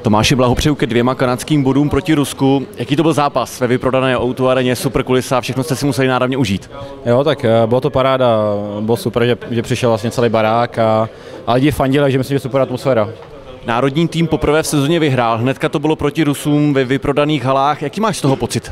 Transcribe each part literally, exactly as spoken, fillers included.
Tomáši, blahopřeju ke dvěma kanadským bodům proti Rusku. Jaký to byl zápas ve vyprodané O dva areně, super kulisa, všechno jste si museli náravně užít? Jo, tak bylo to paráda, bylo super, že, že přišel vlastně celý barák a, a lidi fandili, že myslím, že super atmosféra. Národní tým poprvé v sezóně vyhrál, hnedka to bylo proti Rusům ve vyprodaných halách. Jaký máš z toho pocit?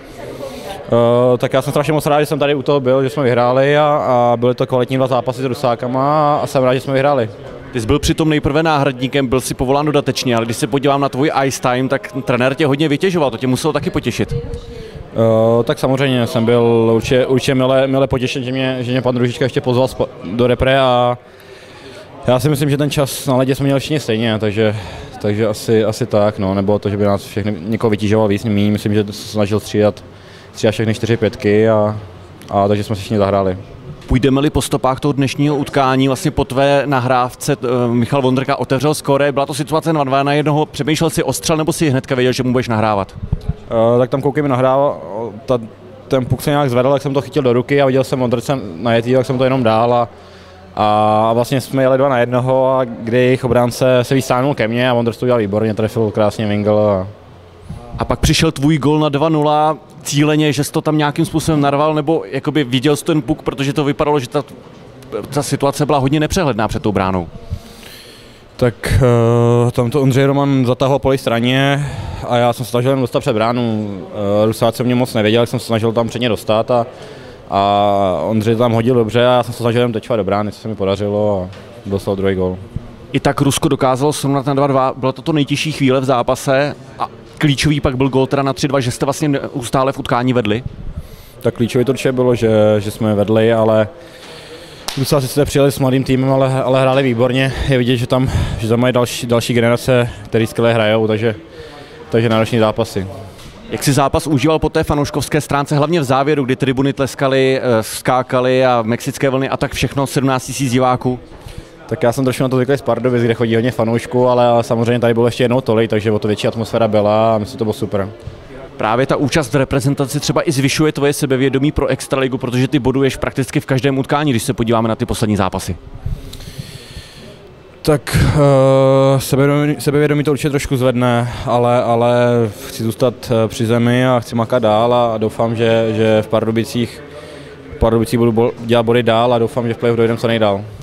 Uh, tak já jsem strašně moc rád, že jsem tady u toho byl, že jsme vyhráli a, a byly to kvalitní dva zápasy s Rusákama a jsem rád, že jsme vyhráli. Ty jsi byl přitom nejprve náhradníkem, byl si povolán dodatečně, ale když se podívám na tvůj ice time, tak trenér tě hodně vytěžoval, to tě muselo taky potěšit. Uh, tak samozřejmě jsem byl určitě, určitě mile, mile potěšen, že mě, že mě pan Růžička ještě pozval do repre a já si myslím, že ten čas na ledě jsme měli všichni stejně, takže, takže asi, asi tak, no, nebylo to, že by nás všechny někoho vytížoval víc, méně, myslím, že se snažil střídat, střídat všechny čtyři pětky a, a takže jsme si všichni zahráli. Půjdeme-li po stopách toho dnešního utkání, vlastně po tvé nahrávce Michal Vondrka otevřel skóre, byla to situace na dva na jednoho, přemýšlel si o střel nebo si hnedka věděl, že mu budeš nahrávat? Uh, tak tam koukej nahrával, ta, ten puk se nějak zvedl, tak jsem to chytil do ruky a viděl jsem Vondrce najetý, tak jsem to jenom dál a, a vlastně jsme jeli dva na jednoho a kdy jejich obránce se vystáhnul ke mně a Vondrc to udělal výborně, trefil krásně Wingl. A... a pak přišel tvůj gol na dva nula, cíleně, že jsi to tam nějakým způsobem narval, nebo jakoby viděl jsi ten puk, protože to vypadalo, že ta, ta situace byla hodně nepřehledná před tou bránou? Tak uh, tam to Ondřej Roman zatáhl po straně a já jsem se snažil jen dostat před bránu. Uh, Rusáci mě moc nevěděl, jak jsem se snažil tam před ně dostat a, a Ondřej tam hodil dobře a já jsem se snažil jen tečovat do brány, co se mi podařilo a dostal druhý gól. I tak Rusko dokázalo srovnat na dva dva, byla to to nejtěžší chvíle v zápase a klíčový pak byl gól teda na tři dva, že jste vlastně neustále v utkání vedli? Tak klíčový to určitě bylo, že, že jsme vedli, ale Rusáci sice přijeli s mladým týmem, ale, ale hráli výborně. Je vidět, že tam, že tam mají další, další generace, který skvěle hrajou, takže, takže náročný zápasy. Jak si zápas užíval po té fanouškovské stránce, hlavně v závěru, kdy tribuny tleskaly, skákaly a mexické vlny a tak všechno, sedmnáct tisíc diváků? Tak já jsem trošku na to zvyklý z Pardubic, kde chodí hodně fanoušků, ale samozřejmě tady bylo ještě jednou tolik, takže o to větší atmosféra byla a myslím, že to bylo super. Právě ta účast v reprezentaci třeba i zvyšuje tvoje sebevědomí pro extraligu, protože ty boduješ prakticky v každém utkání, když se podíváme na ty poslední zápasy. Tak uh, sebevědomí, sebevědomí to určitě trošku zvedne, ale, ale chci zůstat při zemi a chci makat dál a doufám, že, že v Pardubicích, v Pardubicích budu dělat body dál a doufám, že v playoff dojdeme co nejdál.